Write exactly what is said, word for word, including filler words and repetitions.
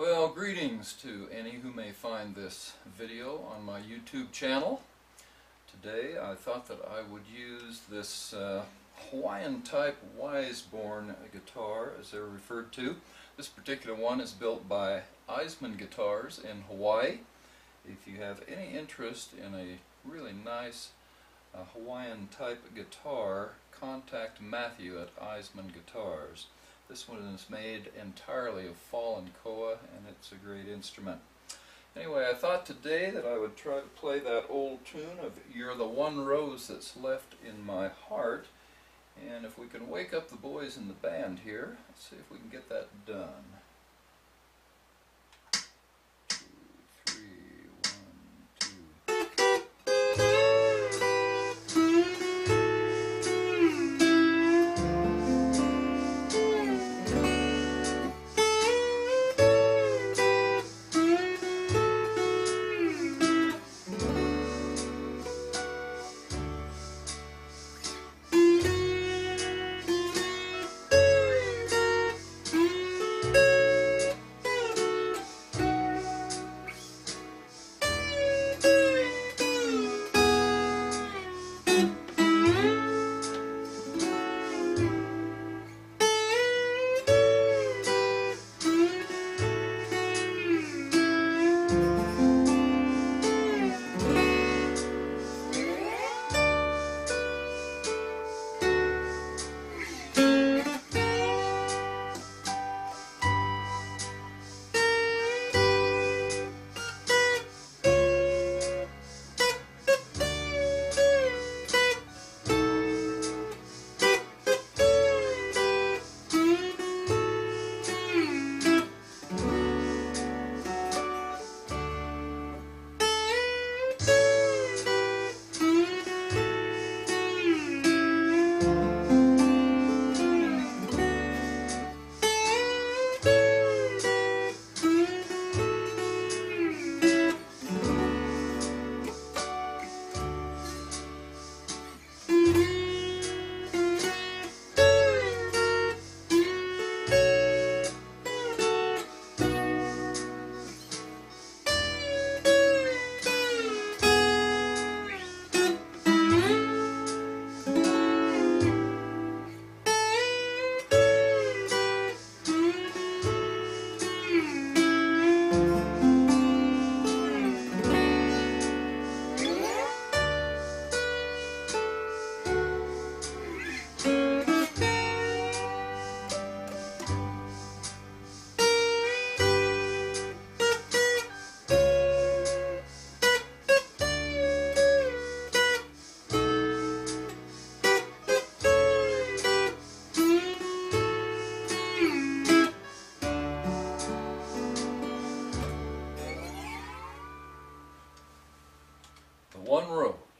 Well, greetings to any who may find this video on my YouTube channel. Today I thought that I would use this uh, Hawaiian type Weissenborn guitar, as they're referred to. This particular one is built by Iseman guitars in Hawaii. If you have any interest in a really nice uh, Hawaiian type guitar, contact Matthew at Iseman Guitars. This one is made entirely of fallen koa, and it's a great instrument. Anyway, I thought today that I would try to play that old tune of "You're the One Rose That's Left in My Heart." And if we can wake up the boys in the band here, let's see if we can get that done. Two, three, one, two. The One Rose.